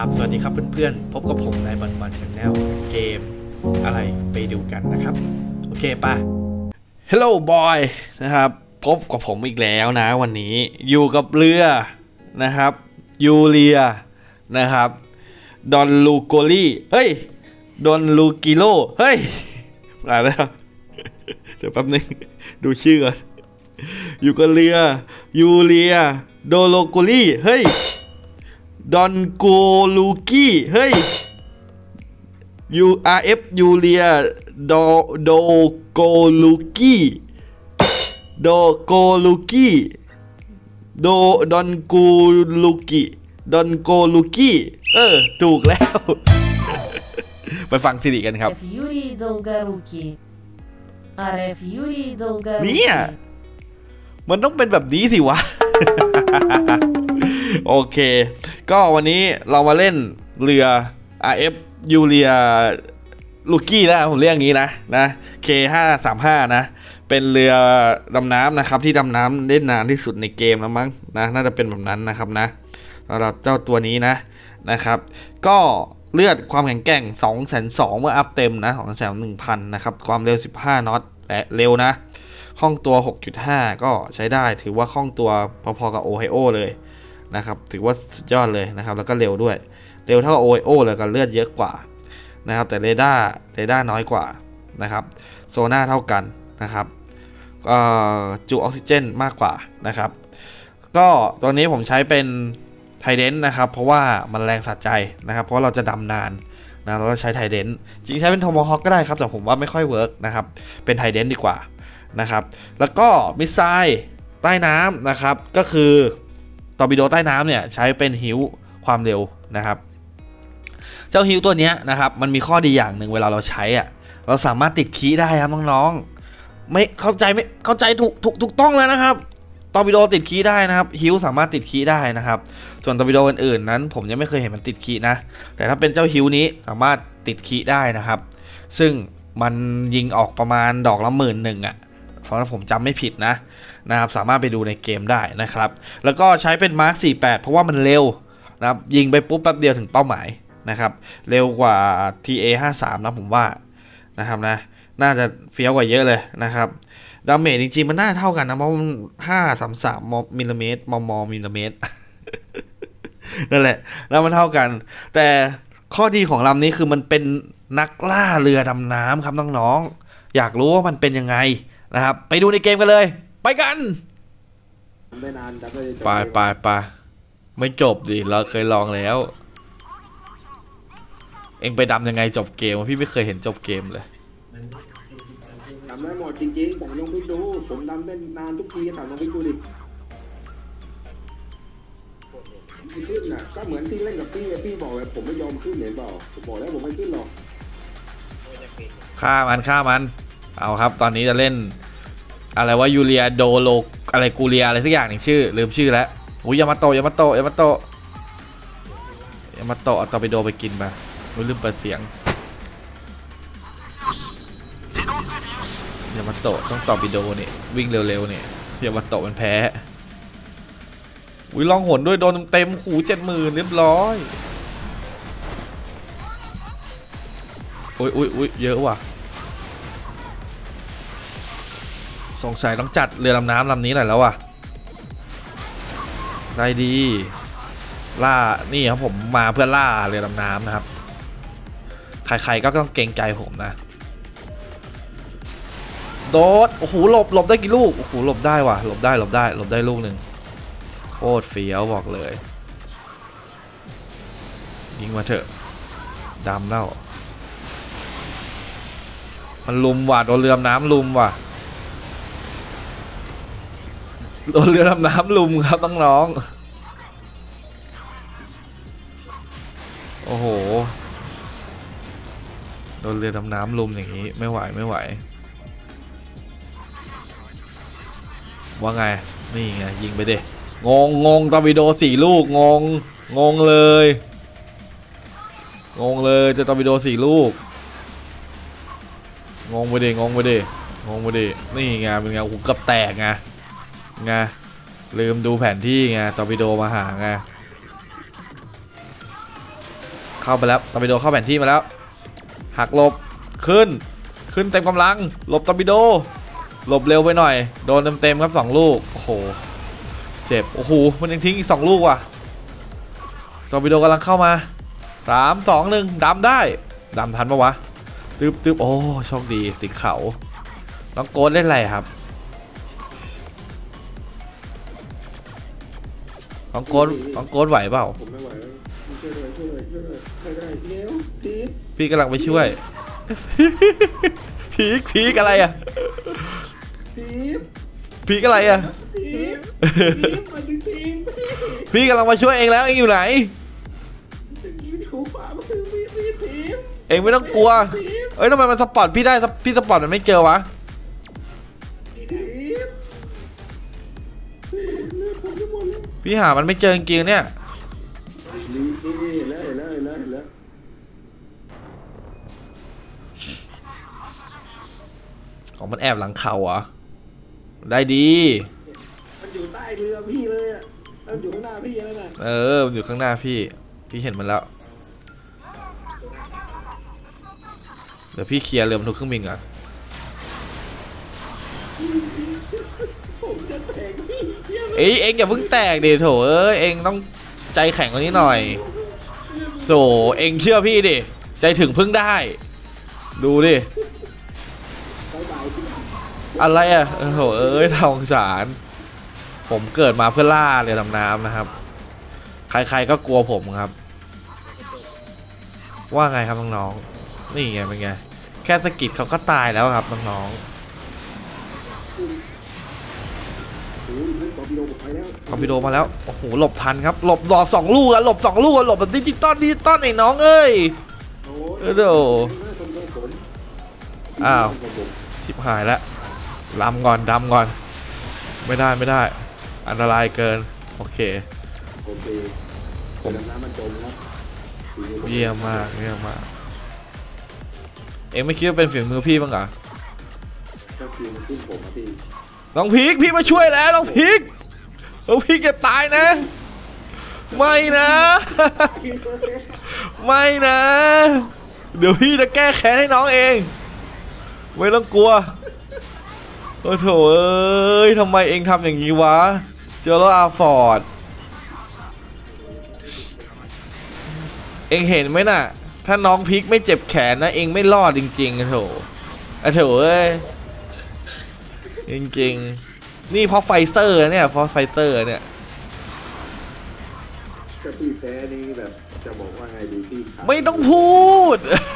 สวัสดีครับเพื่อนๆพบกับผมในบอลชาแนลเกมอะไรไปดูกันนะครับโอเคป่ะ Hello boy นะครับพบกับผมอีกแล้วนะวันนี้อยู่กับเรือนะครับยูเลียนะครับดอนลูโกลี่เฮ้ยดอนลูกิโลเฮ้ยอะไรแล้วเดี๋ยวแป๊บนึงดูชื่อก่อนอยู่กับเรือยูเลียโดโลโกลี่เฮ้ยดอนโกลูกี้เฮ้ย URF ยูเลียโดโกลูกี้โดโกลูกี้ดอนกูลูกี้ดอนโกลูกี้ถูกแล้ว ไปฟังสิริกันครับเนี่ยมันต้องเป็นแบบนี้สิวะ โอเคก็วันนี้เรามาเล่นเรือ RF ยูเลียลูกี้นะผมเรียกอย่างนี้นะ K535 นะเป็นเรือดำน้ำนะครับที่ดำน้ำได้นานที่สุดในเกมแล้วมั้งนะน่าจะเป็นแบบนั้นนะครับนะสำหรับเจ้าตัวนี้นะครับก็เลือดความแข็งแกร่ง 220,000 เมื่ออัพเต็มนะ 2,100,000 นะครับความเร็ว15 น็อตและเร็วนะคล่องตัว 6.5 ก็ใช้ได้ถือว่าคล่องตัวพอๆกับโอไฮโอเลยนะครับถือว่าสุดยอดเลยนะครับแล้วก็เร็วด้วยเร็วเท่าโอไฮโอเลยก็เลือดเยอะกว่านะครับแต่เรดาร์น้อยกว่านะครับโซน่าเท่ากันนะครับจุออกซิเจนมากกว่านะครับก็ตัวนี้ผมใช้เป็นไทเดนนะครับเพราะว่ามันแรงสะใจนะครับเพราะเราจะดำนานนะเราใช้ไทเดนจริงใช้เป็นโทโมฮอคก็ได้ครับแต่ผมว่าไม่ค่อยเวิร์กนะครับเป็นไทเดนดีกว่านะครับแล้วก็มิสไซล์ใต้น้ำนะครับก็คือตอร์ปิโดใต้น้ำเนี่ยใช้เป็นฮิวความเร็วนะครับเจ้าฮิวตัวนี้นะครับมันมีข้อดีอย่างหนึ่งเวลาเราใช้เราสามารถติดคีย์ได้ครับน้องๆไม่เข้าใจถูกต้องแล้วนะครับตอร์ปิโดติดคีย์ได้นะครับฮิวสามารถติดคีย์ได้นะครับส่วนตอร์ปิโดอื่นๆนั้นผมยังไม่เคยเห็นมันติดคีย์นะแต่ถ้าเป็นเจ้าฮิวนี้สามารถติดคีย์ได้นะครับซึ่งมันยิงออกประมาณดอกละ11,000เพราะผมจำไม่ผิดนะครับสามารถไปดูในเกมได้นะครับแล้วก็ใช้เป็นมาร์ค48เพราะว่ามันเร็วนะครับยิงไปปุ๊บแป๊บเดียวถึงเป้าหมายนะครับเร็วกว่า TA53 นะผมว่านะครับนะน่าจะเฟี้ยวกว่าเยอะเลยนะครับดาเมจจริงๆมันน่าเท่ากันนะเพราะมัน533มิลลิเมตรมิลลิเมตร นั่นแหละแล้วมันเท่ากันแต่ข้อดีของลำนี้คือมันเป็นนักล่าเรือดำน้ำครับน้องๆอยากรู้ว่ามันเป็นยังไงนะครับไปดูในเกมกันเลยไปกันไปไม่จบดิเราเคยลองแล้วเองไปดำยังไงจบเกมพี่ไม่เคยเห็นจบเกมเลยดำได้หมดจริงๆแต่ลองไปดูผมดำได้นานทุกทีแต่ลองไปดูดิขึ้นน่ะก็เหมือนที่เล่นกับพี่บอกเลยผมไม่ยอมขึ้นเห็นเปล่าผมบอกแล้วผมไม่ขึ้นหรอกฆ่ามันเอาครับตอนนี้จะเล่นอะไรว่ายูเลียโดโลอะไรกูเลียอะไรสักอย่างหนึ่งชื่อลืมชื่อแล้วอุ้ยยามาโตเอาตอร์ปิโดไปกินไปลืมเปิดเสียงยามาโตต้องตอร์ปิโดนี่วิ่งเร็วๆนี่ยามาโตมันแพ้อุ้ยลองหนด้วยโดนเต็มหู70,000เรียบร้อยอุ้ยเยอะว่ะสงสัยต้องจัดเรือดำน้ำลำนี้หน่อยแล้วว่ะได้ดีล่านี่ครับผมมาเพื่อล่าเรือดำน้ำนะครับใครๆก็ต้องเกรงใจผมนะโดดโอ้โหหลบได้กี่ลูกโอ้โหหลบได้ว่ะหลบได้ลูกหนึ่งโคตรเฟี้ยวบอกเลยยิงมาเถอะดำแล้วมันลุมว่ะโดนเรือดำน้ำลุมว่ะโดนเรือดำน้ำลุมครับน้องโอ้โหโดนเรือดำน้ำลุมอย่างนี้ไม่ไหวว่าไงนี่ไงยิงไปดิงงตอร์ปิโด4 ลูกงงเลยจะตอร์ปิโด4 ลูกงงไปดินี่ไงเป็นไงหูกับแตกไงลืมดูแผนที่ไงตอร์ปิโดมาหาไงเข้าไปแล้วตอร์ปิโดเข้าแผนที่มาแล้วหักหลบขึ้นเต็มกำลังหลบตอร์ปิโดหลบเร็วไปหน่อยโดนเต็มครับ2 ลูกโอ้โหเจ็บโอ้โหมันยังทิ้งอีก2 ลูกว่ะตอร์ปิโดกำลังเข้ามา3 2 1ดำได้ดำทันปะวะตึ๊บโอ้โชคดีติดเขาน้องโกดเล่นอะไรครับน้องโกดไหวเปล่าผมไม่ไหวช่วยเลยใครได้เร็วพี่กำลังไปช่วยพีกอะไรอ่ะพีกอะไรอ่ะพี่กำลังมาช่วยเองแล้วเองอยู่ไหนเองไม่ต้องกลัวเอ้ยทำไมมันสปอร์ตพี่ได้พี่สปอร์ตมันไม่เจอวะพี่หามันไม่เจอจริงๆเนี่ยของมันแอบหลังเขาเหรอได้ดีมันอยู่ใต้เรือพี่เลยอ่ะมันอยู่ข้างหน้าพี่แล้วนะมันอยู่ข้างหน้าพี่เห็นมันแล้วเดี๋ยวพี่เคลียร์เรือมันถูกเครื่องบินก่อนเองอย่าเพิ่งแตกดิโถเองต้องใจแข็งกว่านี้หน่อยโถเองเชื่อพี่ดิใจถึงพึ่งได้ดูดิอะไรอ่ะโถทองสารผมเกิดมาเพื่อล่าเรือดำน้ำนะครับใครๆก็กลัวผมครับว่าไงครับน้องๆนี่ไงเป็นไงแค่สกิดเขาก็ตายแล้วครับน้องๆคอมพิโดมาแล้วโอ้โหหลบทันครับหลบดอก2 ลูกอะหลบ2 ลูกอะหลบแบบดิจิตอลไอ้น้องเอ้ยเดี๋ยวอ้าวชิบหายแล้วดำก่อนไม่ได้อันตรายเกินโอเคผมเยี่ยมมากเอ็งไม่คิดว่าเป็นฝีมือพี่บ้างเหรอน้องพีกพี่มาช่วยแล้วน้องพีกจะตายนะไม่นะเดี๋ยวพี่จะแก้แค้นให้น้องเองไม่ต้องกลัวโอ้โถทำไมเองทำอย่างนี้วะเจอแล้วอาฟอร์ดเองเห็นไหมน่ะถ้าน้องพีกไม่เจ็บแขนนะเองไม่รอดจริงๆโถจริงๆนี่เพราะไฟเซอร์เนี่ยจะพี่แพ้นี่แบบจะบอกว่าไงดีพี่ไม่ต้องพูด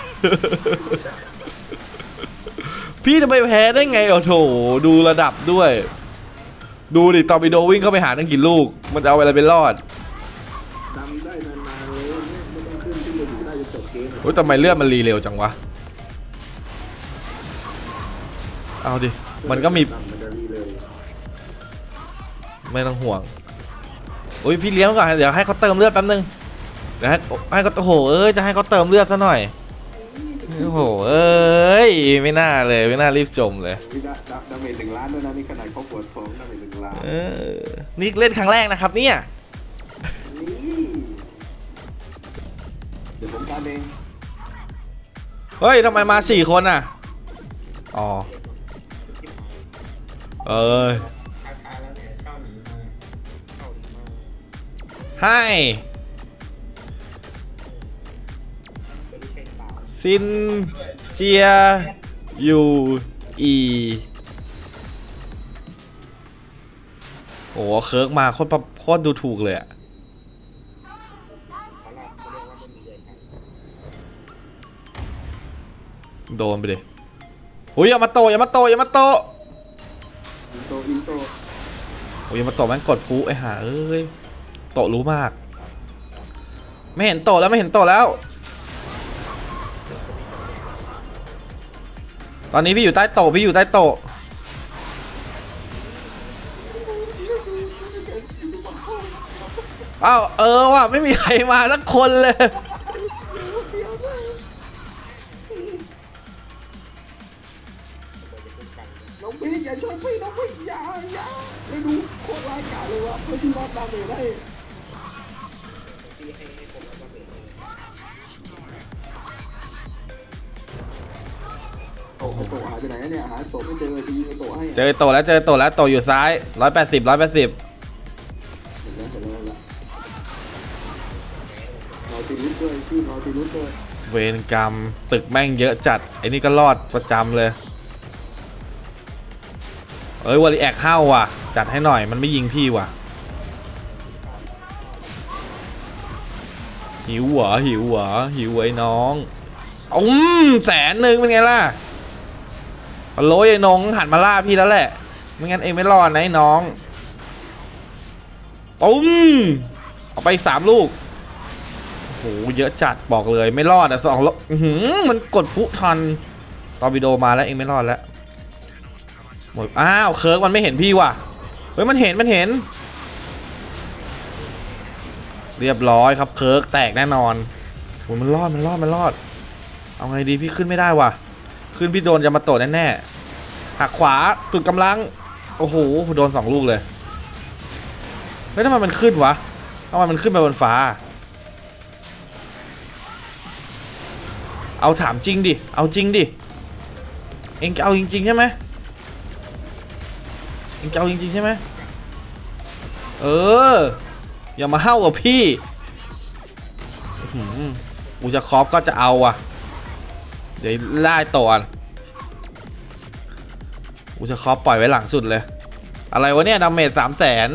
พี่จะไปแพ้ได้ไงโถดูระดับด้วยดูดิตอร์ปิโดวิ่งเข้าไปหาตั้งกี่ลูกมันจะเอาอะไรไปรอดทำได้นานๆเลยไม่ต้องขึ้นที่จะอยู่ได้จะจบเกมโอ้ยทำไมเลือดมันรีเร็วจังวะเอาดิมันก็มีไม่ต้องห่วงโอ้ยพี่เลี้ยงก่อนเดี๋ยวให้เขาเติมเลือดแป๊บนึงเดี๋ยวให้เขาจะให้เขาเติมเลือดซะหน่อยไม่น่ารีบจมเลยดาเมจ1 ล้านด้วยนะนี่ขนาดเขาปวดท้องดาเมจ1 ล้านนี่เล่นครั้งแรกนะครับเนี่ยเดี๋ยวผมตามเองเฮ้ยทำไมมา4 คนอ่ะอ๋อให้ซินเจียยูอีโอ้เคิร์กมาโคตรดูถูกเลยอะโดนไปดิโอ้ยอย่ามาโตโอ้ยอย่ามาโตแม่งกดฟูไอ้ห่าโตรู้มากไม่เห็นโตแล้วตอนนี้พี่อยู่ใต้โตอ้าวว่ะไม่มีใครมาสักคนเลยน้องพี่อย่าช่วยพี่น้องพี่อย่าไม่รู้โคตรร้ายกาจเลยว่ะเพื่อที่รอดดาเมจได้ไอโตหายไปไหนเนี่ยหาโตไม่เจอทีไอโตให้เจอโตแล้วโตอยู่ซ้าย180 เห็นแล้วเราตีรุดด้วยชื่อเราตีรุดด้วยเวรกรรมตึกแม่งเยอะจัดไอ้นี่ก็รอดประจำเลยเอ้ยวอลลีแอคเข้าว่ะจัดให้หน่อยมันไม่ยิงพี่ว่ะหิวเหรอไอ้น้อง100,000เป็นไงล่ะโอ้ยไอ้น้องหันมาล่าพี่แล้วแหละไม่งั้นเองไม่รอดนะไอ้น้องเอาไป3 ลูกโอ้โหเยอะจัดบอกเลยไม่รอดอ่ะ2 ลูกมันกดพุทันตอนวิดีโอมาแล้วเองไม่รอดแล้วหมดอ้าวเคิร์กมันไม่เห็นพี่ว่ะเฮ้ยมันเห็นเรียบร้อยครับเคิร์กแตกแน่นอนโอ้ยมันรอดเอาไงดีพี่ขึ้นไม่ได้ว่ะขึ้นพี่โดนยามาโตะแน่ๆหักขวาสุดกำลังโอ้โหโดน2 ลูกเลยแล้วทำไมมันขึ้นวะทำไมมันขึ้นไปบนฟ้าเอาถามจริงดิเอาจริงดิเอ็งจะเอาจริงๆใช่ไหมอย่ามาเห่ากับพี่อูจะครอปก็จะเอาอ่ะเดี๋ยวไล่ต่ออูจะครอปปล่อยไว้หลังสุดเลยอะไรวะเนี่ยดาเมจ300,000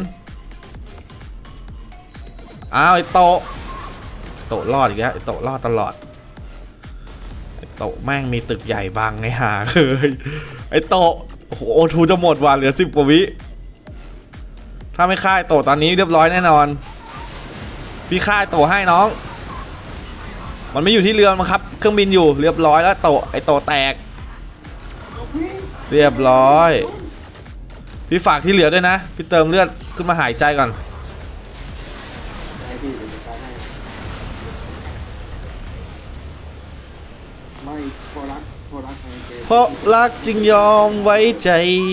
อ้าวไอโตรอดอีกแล้วไอโตรอดตลอดไอโตแม่งมีตึกใหญ่บังไงหาเลยไอโตโอ้โหโอทูจะหมดว่ะเหลือ10 กว่าวิถ้าไม่ฆ่าไอโตตอนนี้เรียบร้อยแน่นอนพี่ฆ่าไอโตให้น้องมันไม่อยู่ที่เรือมั้งครับเครื่องบินอยู่เรียบร้อยแล้วไอโตแตกเรียบร้อยพี่ฝากที่เหลือด้วยนะพี่เติมเลือดขึ้นมาหายใจก่อนไม่พอรักเพราะรักจึงยอมไว้ใจ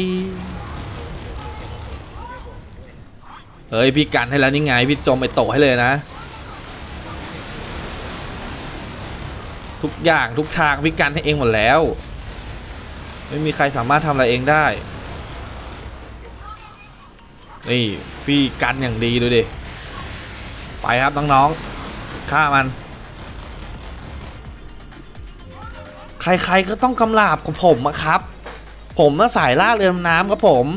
เฮ้ยพี่กันให้แล้วนี่ไงพี่จมไปโตให้เลยนะทุกอย่างทุกทางพี่กันให้เองหมดแล้วไม่มีใครสามารถทำอะไรเองได้นี่พี่กันอย่างดีดูดิไปครับน้องๆฆ่ามันใครๆก็ต้องกำราบของผมอะครับผมน่ะสายล่าเรือดำน้ำครับผม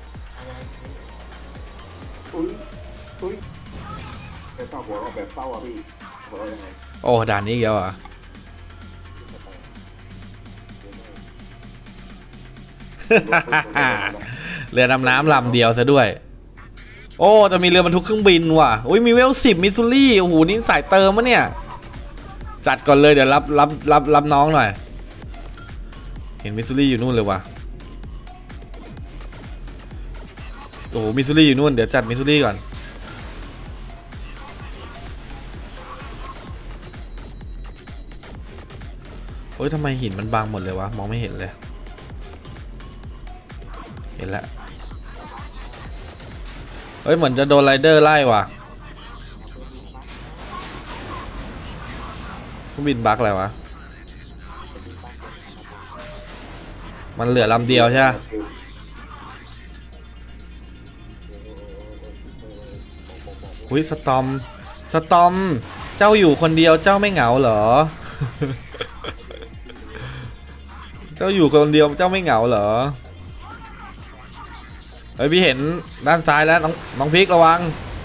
แบบเศร้าหัวแบบเศร้าอ่ะพี่โอ้ด่านนี้เยอะอ่ะเรือดำน้ำลำเดียวซะด้วยโอ้จะมีเรือบรรทุกเครื่องบินว่ะโอ้ยมีเวล10มิสซูรี่โอ้โหนี่สายเติมมะเนี่ยจัดก่อนเลยเดี๋ยวรับน้องหน่อยเห็นมิสซูรี่อยู่นู่นเลยว่ะโอ้โหมิสซูรี่อยู่นู่นเดี๋ยวจัดมิสซูรี่ก่อนโอ้ยทำไมหินมันบางหมดเลยวะมองไม่เห็นเลยเห็นแล้วเฮ้ยเหมือนจะโดนไรเดอร์ไล่ว่ะเครื่องบินบั๊กอะไรวะมันเหลือลำเดียวใช่ไหมอุ้ยสตอมเจ้าอยู่คนเดียวเจ้าไม่เหงาเหรอ เจ้าอยู่คนเดียวเจ้าไม่เหงาเหรอเฮ้ยพี่เห็นด้านซ้ายแล้วน้องพริกระวัง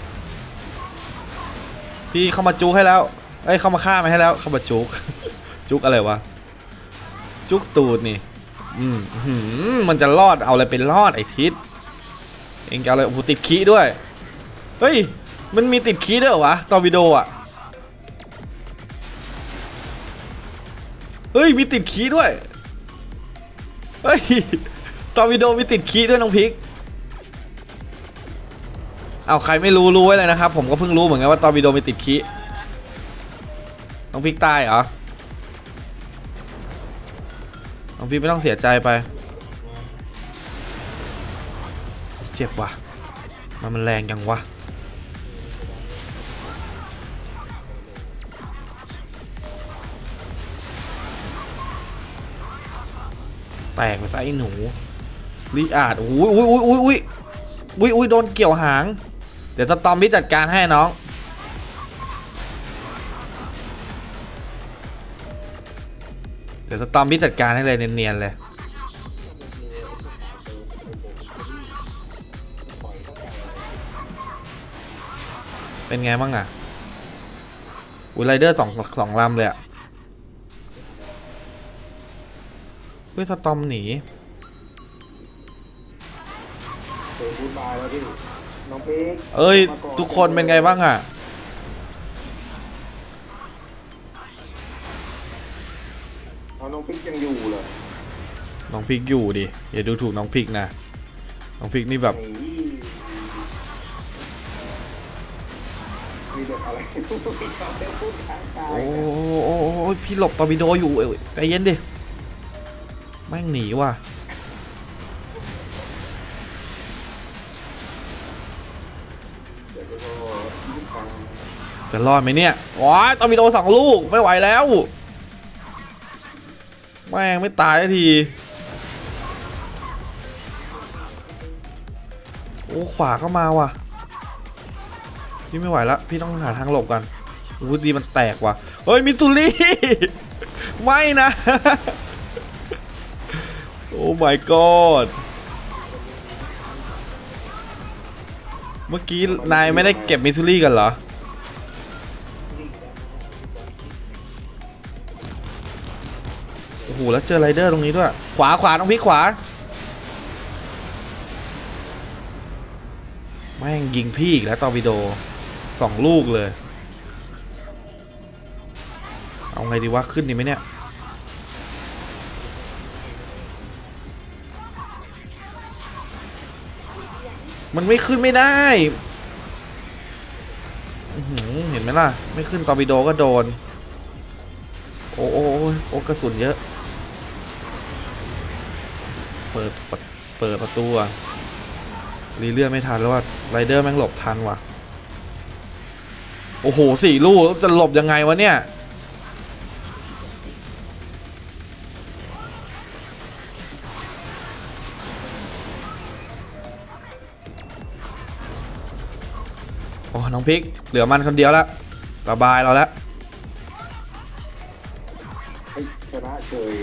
พี่เข้ามาจุกให้แล้วเอ้ยเข้ามาฆ่ามาให้แล้วเข้ามาจุก จุกอะไรวะจุกตูดนี่มันจะรอดเอาอะไรเป็นรอดไอ้ทิศเองจะเอาอะไรโอ้โหติดขี้ด้วยเฮ้ยมันมีติดขี้ด้วยเหรอวะตอนวิดีโออ่ะเฮ้ยมีติดขี้ด้วยเฮ้ยตอนวิดีโอมีติดขี้ด้วยน้องพริกเอาใครไม่รู้ไว้เลยนะครับผมก็เพิ่งรู้เหมือนกันว่าตอนวิดีโอมีติดขี้น้องพริกตายเหรอน้องพริกไม่ต้องเสียใจไปเจ็บว่ะมันแรงจังวะกไปซะไอ้หนูลีอาดอุ้ยโดนเกี่ยวหางเดี๋ยวสตอมบี้จัดการให้น้องเดี๋ยวสตอมบี้จัดการให้เลยเนียนๆเลยเป็นไงบ้างอ่ะอุ้ยไรเดอร์สองลำเลยอ่ะเฮ้ยสตอมหนีพูดบายแล้วพี่น้องเป๊กเอ้ยทุกคนเป็นไงบ้างอ่ะน้องพิกยังอยู่เหรอน้องพิกอยู่ดิอย่าดูถูกน้องพิกนะน้องพิกนี่แบบมีแบบอะไรโอ้พี่หลบตอร์ปิโดอยู่ใจเย็นดิแม่งหนีว่ะจะรอดไหมเนี่ยว้าตอร์ปิโด2 ลูกไม่ไหวแล้วแม่งไม่ตายสักทีโอ้ขวาเข้ามาว่ะพี่ไม่ไหวแล้วพี่ต้องหาทางหลบกันอู้ดีมันแตกว่ะเฮ้ยมิตซูริไม่นะโอ้ my god เมื่อกี้นายไม่ได้เก็บมิตซูริกันเหรอโอ้โหแล้วเจอไรเดอร์ตรงนี้ด้วยขวาต้องพลิกขวาแม่งยิงพี่อีกแล้วตอร์ปิโด2 ลูกเลยเอาไงดีวะขึ้นดีไหมเนี่ยมันไม่ขึ้นไม่ได้เห็นไหมล่ะไม่ขึ้นตอร์ปิโดก็โดนโอ้กระสุนเยอะเปิดประตูอ่ะรีเลื่อนไม่ทันแล้วว่าไรเดอร์แม่งหลบทันว่ะโอ้โห4 ลูกจะหลบยังไงวะเนี่ยโอ้น้องพิกเหลือมันคนเดียวแล้วระบายเราแล้วชนะเฉย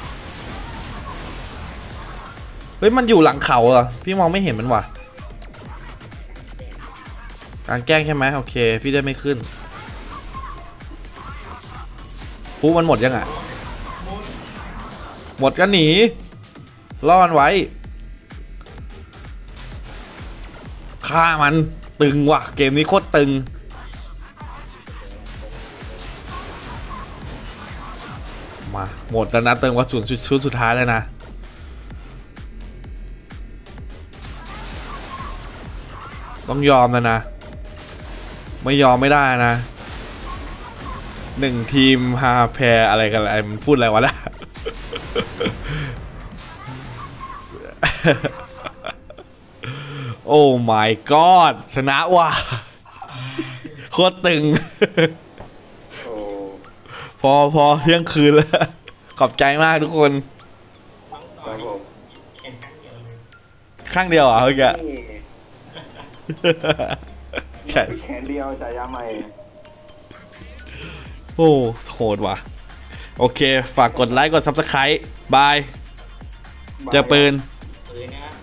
เฮ้ยมันอยู่หลังเขาเหรอพี่มองไม่เห็นมันว่ะการแกล้งใช่ไหมโอเคพี่ได้ไม่ขึ้นปุ๊บมันหมดยังอ่ะหมดก็หนีล่อมันไว้ฆ่ามันตึงว่ะเกมนี้โคตรตึงมาหมดแล้วนะเติมกระสุนชุดสุดท้ายเลยนะต้องยอมนะไม่ยอมไม่ได้นะ1 ทีม5 แพ้อะไรกันอะไรมันพูดอะไรวะล่ะ โอ้ my god ชนะว่ะโคตรตึง พอเที่ยงคืนแล้วขอบใจมากทุกคนข้างเดียวเหรอเมื่อกี้แขนเดียวฉายาใหม่โอ้โหดว่ะโอเคฝากกดไลค์กด Subscribe บายเจอปืน